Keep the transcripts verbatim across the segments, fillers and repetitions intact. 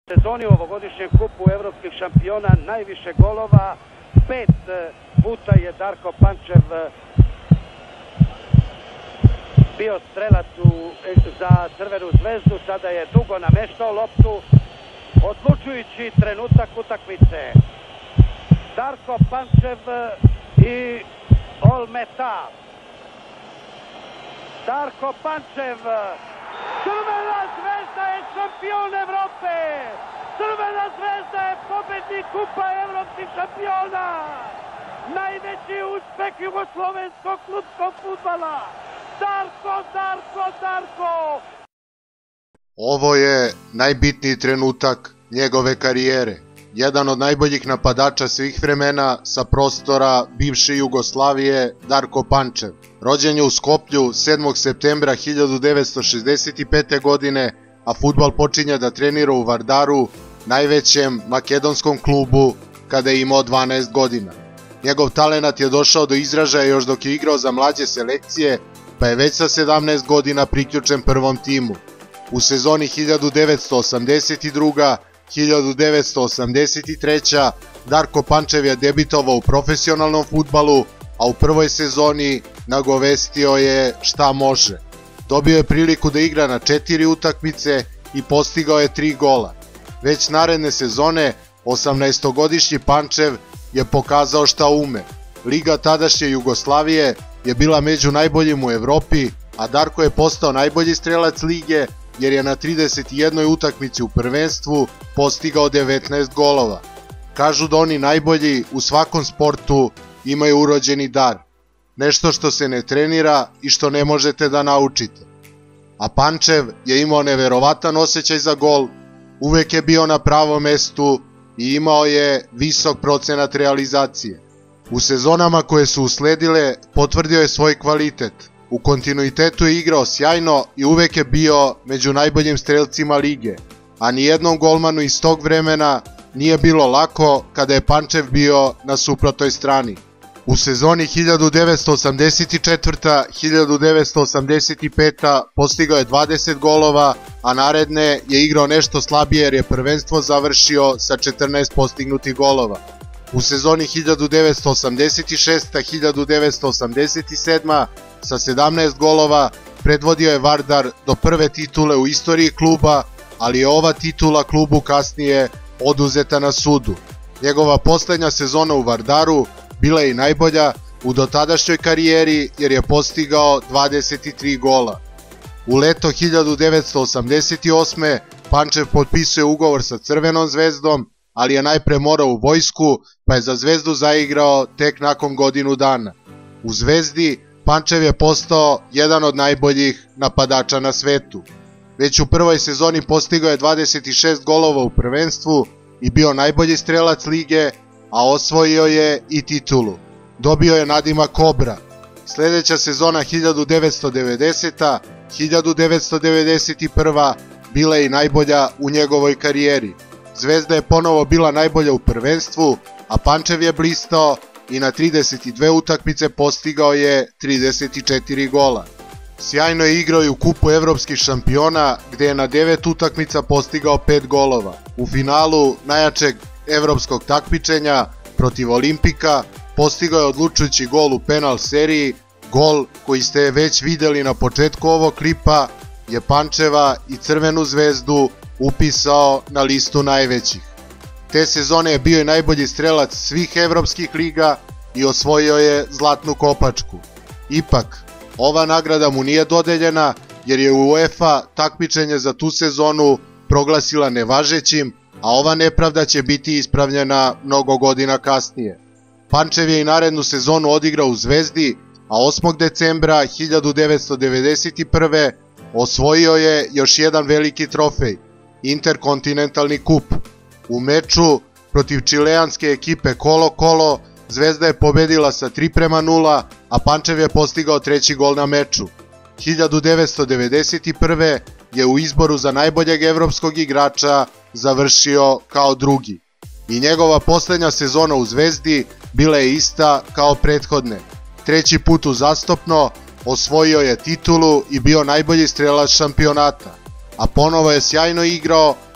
sezoni u ovogodišnjem kupu evropskih šampiona najviše golova, pet puta je Darko Pančev bio strelac u, za Crvenu zvezdu, sada je dugo nameštao loptu, odlučujući trenutak utakmice. Darko Pančev i Olmeta. Darko Pančev, Crvena zvezda je šampion Evrope! Crvena zvezda je pobednik kupa evropskih šampiona! Najveći uspeh jugoslovenskog klubskog fudbala! Darko, Darko, Darko! Ovo je najbitniji trenutak njegove karijere. Jedan od najboljih napadača svih vremena sa prostora bivše Jugoslavije, Darko Pančev. Rođen je u Skoplju sedmog septembra hiljadu devetsto šezdeset pete. godine, a fudbal počinje da trenira u Vardaru, najvećem makedonskom klubu, kada je imao dvanaest godina. Njegov talenat je došao do izražaja još dok je igrao za mlađe selekcije, pa je već sa sedamnaest godina priključen prvom timu. U sezoni hiljadu devetsto osamdeset druga. hiljadu devetsto osamdeset treća. Darko Pančev je debitovao u profesionalnom fudbalu, a u prvoj sezoni nagovestio je šta može. Dobio je priliku da igra na četiri utakmice i postigao je tri gola. Već naredne sezone osamnaestogodišnji Pančev je pokazao šta ume. Liga tadašnje Jugoslavije je bila među najboljim u Evropi, a Darko je postao najbolji strelac lige jer je na trideset jednoj utakmici u prvenstvu postigao devetnaest golova. Kažu da oni najbolji u svakom sportu imaju urođeni dar, nešto što se ne trenira i što ne možete da naučite. A Pančev je imao neverovatan osjećaj za gol, uvek je bio na pravom mestu i imao je visok procenat realizacije. U sezonama koje su usledile potvrdio je svoj kvalitet. U kontinuitetu je igrao sjajno i uvek je bio među najboljim strelcima lige, a nijednom golmanu iz tog vremena nije bilo lako kada je Pančev bio na suprotnoj strani. U sezoni hiljadu devetsto osamdeset četvrta. hiljadu devetsto osamdeset peta. postigao je dvadeset golova, a naredne je igrao nešto slabije jer je prvenstvo završio sa četrnaest postignutih golova. U sezoni hiljadu devetsto osamdeset šesta. hiljadu devetsto osamdeset sedma. sa sedamnaest golova predvodio je Vardar do prve titule u istoriji kluba, ali je ova titula klubu kasnije oduzeta na sudu. Njegova poslednja sezona u Vardaru bila je i najbolja u dotadašnjoj karijeri jer je postigao dvadeset tri gola. U leto hiljadu devetsto osamdeset osme. Pančev potpisuje ugovor sa Crvenom zvezdom, ali je najpre morao u vojsku, pa je za Zvezdu zaigrao tek nakon godinu dana. U Zvezdi Pančev je postao jedan od najboljih napadača na svetu. Već u prvoj sezoni postigao je dvadeset šest golova u prvenstvu i bio najbolji strelac lige, a osvojio je i titulu. Dobio je nadimak Kobra. Sledeća sezona hiljadu devetsto devedeseta. hiljadu devetsto devedeset prva. bila je i najbolja u njegovoj karijeri. Zvezda je ponovo bila najbolja u prvenstvu, a Pančev je blistao i na trideset dve utakmice postigao je trideset četiri gola. Sjajno je igrao i u kupu evropskih šampiona, gde je na devet utakmica postigao pet golova. U finalu najjačeg evropskog takmičenja protiv Olimpika postigao je odlučujući gol u penal seriji. Gol koji ste već videli na početku ovog klipa je Pančeva i Crvenu zvezdu upisao na listu najvećih. Te sezone je bio i najbolji strelac svih evropskih liga i osvojio je zlatnu kopačku. Ipak, ova nagrada mu nije dodeljena jer je UEFA takmičenje za tu sezonu proglasila nevažećim, a ova nepravda će biti ispravljena mnogo godina kasnije. Pančev je i narednu sezonu odigrao u Zvezdi, a osmog decembra hiljadu devetsto devedeset prve. osvojio je još jedan veliki trofej, Interkontinentalni kup. U meču protiv čileanske ekipe Colo-Colo Zvezda je pobedila sa tri prema nula, a Pančev je postigao treći gol na meču. hiljadu devetsto devedeset prve. je u izboru za najboljeg evropskog igrača završio kao drugi. I njegova poslednja sezona u Zvezdi bila je ista kao prethodne. Treći put uzastopno osvojio je titulu i bio najbolji strelac šampionata. a ponovo je sjajno igrao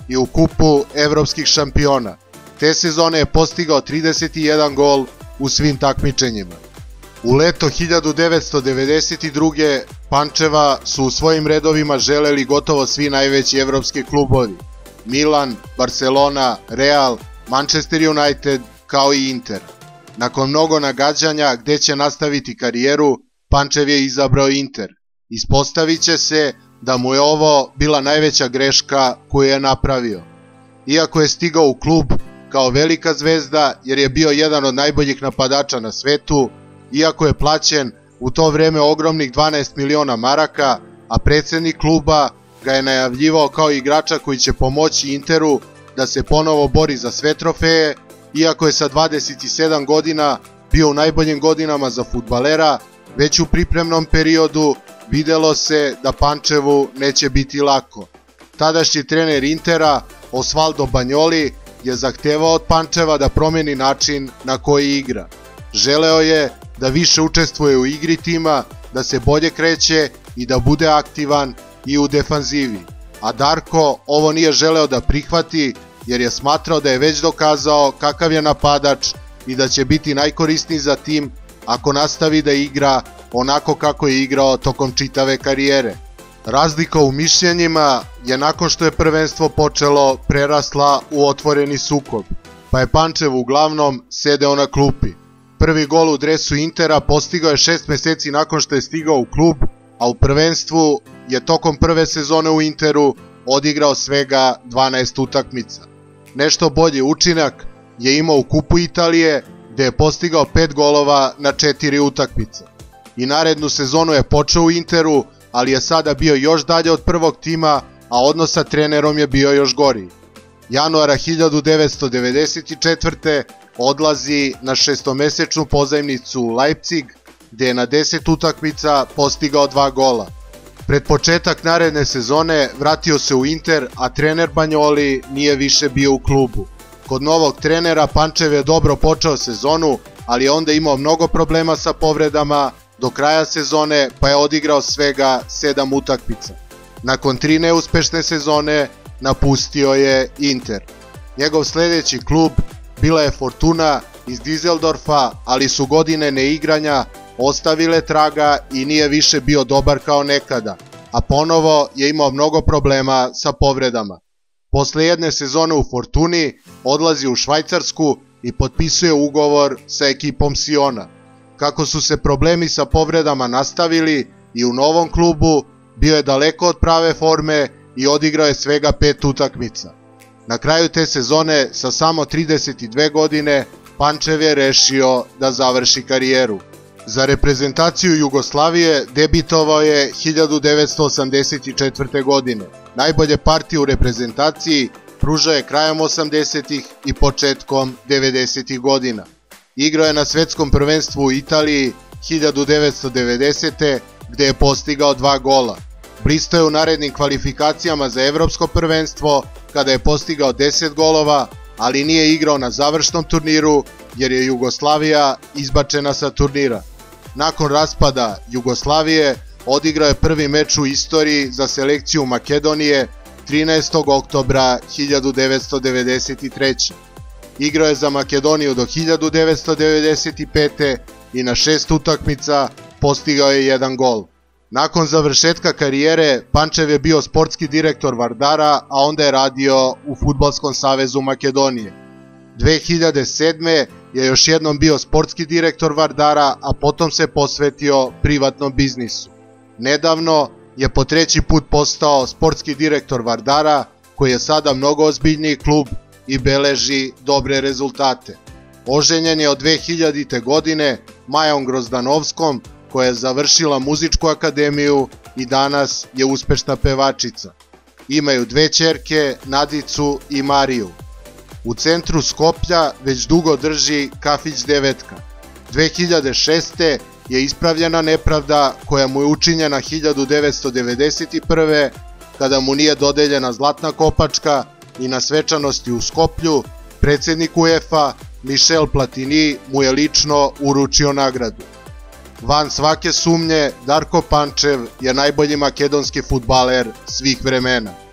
i u kupu evropskih šampiona. Te sezone je postigao trideset jedan gol u svim takmičenjima. U leto hiljadu devetsto devedeset druge. Pančeva su u svojim redovima želeli gotovo svi najveći evropski klubovi: Milan, Barcelona, Real, Manchester United kao i Inter. Nakon mnogo nagađanja gde će nastaviti karijeru, Pančev je izabrao Inter. Ispostavit će se da mu je ovo bila najveća greška koju je napravio. Iako je stigao u klub kao velika zvezda jer je bio jedan od najboljih napadača na svetu, iako je plaćen u to vreme ogromnih dvanaest miliona maraka, a predsednik kluba ga je najavljivao kao igrača koji će pomoći Interu da se ponovo bori za sve trofeje, iako je sa dvadeset sedam godina bio u najboljim godinama za fudbalera, već u pripremnom periodu videlo se da Pančevu neće biti lako. Tadašnji trener Intera, Osvaldo Banjoli, je zahtevao od Pančeva da promeni način na koji igra. Želeo je da više učestvuje u igri tima, da se bolje kreće i da bude aktivan i u defanzivi. A Darko ovo nije želeo da prihvati jer je smatrao da je već dokazao kakav je napadač i da će biti najkorisniji za tim ako nastavi da igra onako kako je igrao tokom čitave karijere. Razlika u mišljenjima je nakon što je prvenstvo počelo prerasla u otvoreni sukob, pa je Pančev uglavnom sedeo na klupi. Prvi gol u dresu Intera postigao je šest meseci nakon što je stigao u klub, a u prvenstvu je tokom prve sezone u Interu odigrao svega dvanaest utakmica. Nešto bolji učinak je imao u kupu Italije, gde je postigao pet golova na četiri utakmice. I narednu sezonu je počeo u Interu, ali je sada bio još dalje od prvog tima, a odnos sa trenerom je bio još gori. Januara hiljadu devetsto devedeset četvrte. odlazi na šestomesečnu pozajmnicu u Leipzig, gde je na deset utakmica postigao dva gola. Pred početak naredne sezone vratio se u Inter, a trener Banjoli nije više bio u klubu. Kod novog trenera Pančev je dobro počeo sezonu, ali je onda imao mnogo problema sa povredama do kraja sezone, pa je odigrao svega sedam utakmica. Nakon tri neuspešne sezone napustio je Inter. Njegov sledeći klub bila je Fortuna iz Düsseldorfa, ali su godine neigranja ostavile traga i nije više bio dobar kao nekada, a ponovo je imao mnogo problema sa povredama. Posle jedne sezone u Fortuni odlazi u Švajcarsku i potpisuje ugovor sa ekipom Siona. Kako su se problemi sa povredama nastavili i u novom klubu, bio je daleko od prave forme i odigrao je svega pet utakmica. Na kraju te sezone, sa samo trideset dve godine, Pančev je rešio da završi karijeru. Za reprezentaciju Jugoslavije debitovao je hiljadu devetsto osamdeset četvrte. godine. Najbolje partije u reprezentaciji pružao je krajem osamdesetih i početkom devedesetih godina. Igrao je na svetskom prvenstvu u Italiji hiljadu devetsto devedesete. gde je postigao dva gola. Blistao je u narednim kvalifikacijama za evropsko prvenstvo kada je postigao deset golova, ali nije igrao na završnom turniru jer je Jugoslavija izbačena sa turnira. Nakon raspada Jugoslavije odigrao je prvi meč u istoriji za selekciju Makedonije trinaestog oktobra hiljadu devetsto devedeset treće. Igrao je za Makedoniju do hiljadu devetsto devedeset pete. i na šest utakmica postigao je jedan gol. Nakon završetka karijere, Pančev je bio sportski direktor Vardara, a onda je radio u Fudbalskom savezu Makedonije. dve hiljade sedme. je još jednom bio sportski direktor Vardara, a potom se posvetio privatnom biznisu. Nedavno je po treći put postao sportski direktor Vardara, koji je sada mnogo ozbiljniji klub i beleži dobre rezultate. Oženjen je od dve hiljadite. godine Majom Grozdanovskom, koja je završila muzičku akademiju i danas je uspešna pevačica. Imaju dve ćerke, Nadicu i Mariju. U centru Skoplja već dugo drži kafić Devetka. dve hiljade šeste. je ispravljena nepravda koja mu je učinjena hiljadu devetsto devedeset prve. kada mu nije dodeljena zlatna kopačka i na svečanosti u Skoplju predsednik UEFA Michel Platini mu je lično uručio nagradu. Van svake sumnje, Darko Pančev je najbolji makedonski fudbaler svih vremena.